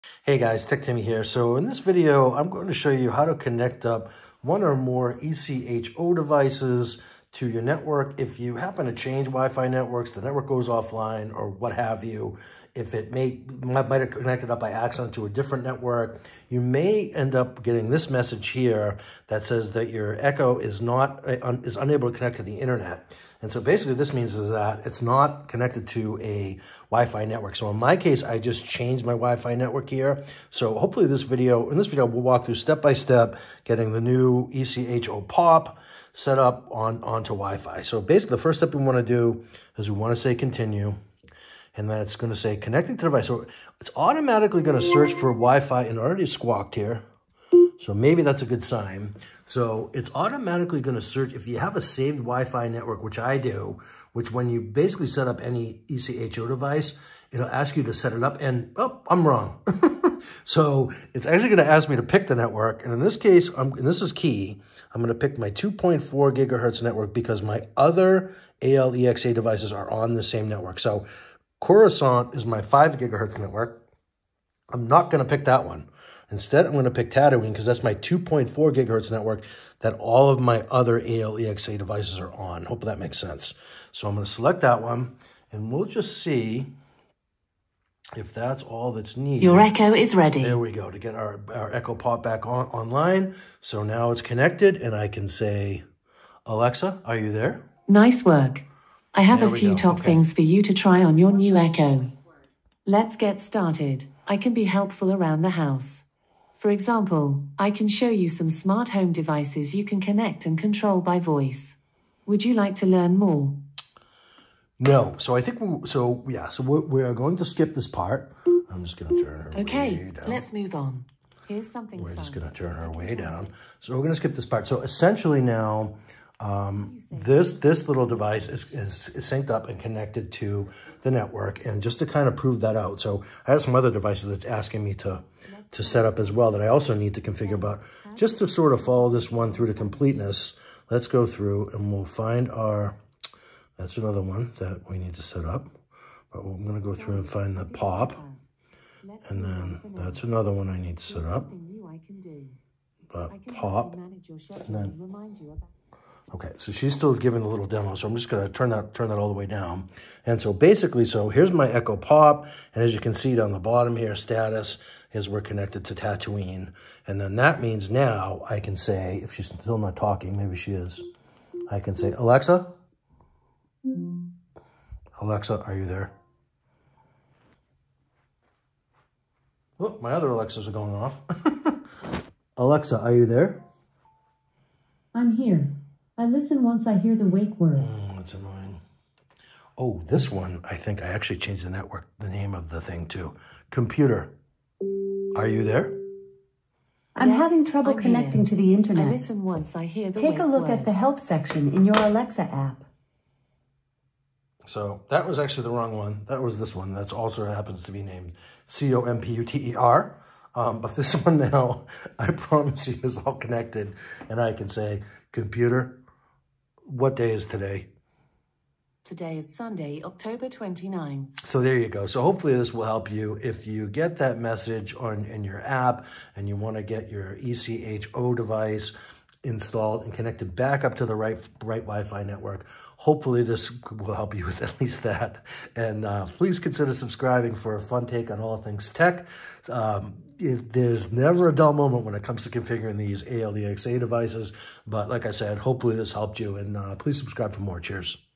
Hey guys, Tech Timmy here. So in this video, I'm going to show you how to connect up one or more ECHO devices to your network. If you happen to change Wi-Fi networks, the network goes offline or what have you, if it might have connected up by accident to a different network, you may end up getting this message here that says that your Echo is unable to connect to the internet. And so basically this means is that it's not connected to a Wi-Fi network. So in my case, I just changed my Wi-Fi network here. So hopefully in this video, we'll walk through step by step, getting the new ECHO POP set up onto Wi-Fi. So basically the first step we want to do is we want to say continue. And then it's going to say connecting to device. So it's automatically going to search for Wi-Fi, and already squawked here. So maybe that's a good sign. So it's automatically going to search. If you have a saved Wi-Fi network, which I do, which when you basically set up any ECHO device, it'll ask you to set it up, and oh, I'm wrong. So it's actually going to ask me to pick the network. And in this case, and this is key, I'm going to pick my 2.4 gigahertz network because my other ALEXA devices are on the same network. So Coruscant is my 5 gigahertz network. I'm not going to pick that one. Instead, I'm going to pick Tatooine because that's my 2.4 gigahertz network that all of my other ALEXA devices are on. Hope that makes sense. So I'm going to select that one, and we'll just see if that's all that's needed. Your Echo is ready. There we go, to get our Echo Pop back online. So now it's connected, and I can say, Alexa, are you there? Nice work. I have a few top things for you to try on your new Echo. Let's get started. I can be helpful around the house. For example, I can show you some smart home devices you can connect and control by voice. Would you like to learn more? No. So I think we are going to skip this part. I'm just going to turn her way down. Let's move on. Here's something We're just going to turn her way down. So we're going to skip this part. So essentially now, this little device is synced up and connected to the network. And just to kind of prove that out, so I have some other devices that's asking me to set up as well that I also need to configure. But just to sort of follow this one through to completeness, let's go through and we'll find that's another one that we need to set up. But I'm going to go through and find the POP. And then that's another one I need to set up. But POP. And then, okay, so she's still giving a little demo, so I'm just going to turn that all the way down. And so basically, so here's my Echo Pop, and as you can see down the bottom here, status is we're connected to Tatooine. And then that means now I can say, if she's still not talking, maybe she is, I can say, Alexa? Alexa, are you there? Oh, my other Alexas are going off. Alexa, are you there? I'm here. I listen once I hear the wake word. Oh, that's annoying. Oh, this one, I think I actually changed the name of the thing too. Computer, are you there? I'm having trouble connecting to the internet. I listen once I hear the Take a look at the help section in your Alexa app. So that was actually the wrong one. That was this one. That also happens to be named COMPUTER. But this one now, I promise you, is all connected. And I can say, computer, what day is today? Today is Sunday, October 29th. So there you go. So hopefully this will help you. If you get that message in your app and you want to get your ECHO device installed and connected back up to the right Wi-Fi network, hopefully this will help you with at least that. And please consider subscribing for a fun take on all things tech. There's never a dull moment when it comes to configuring these ALEXA devices. But like I said, hopefully this helped you. And please subscribe for more. Cheers.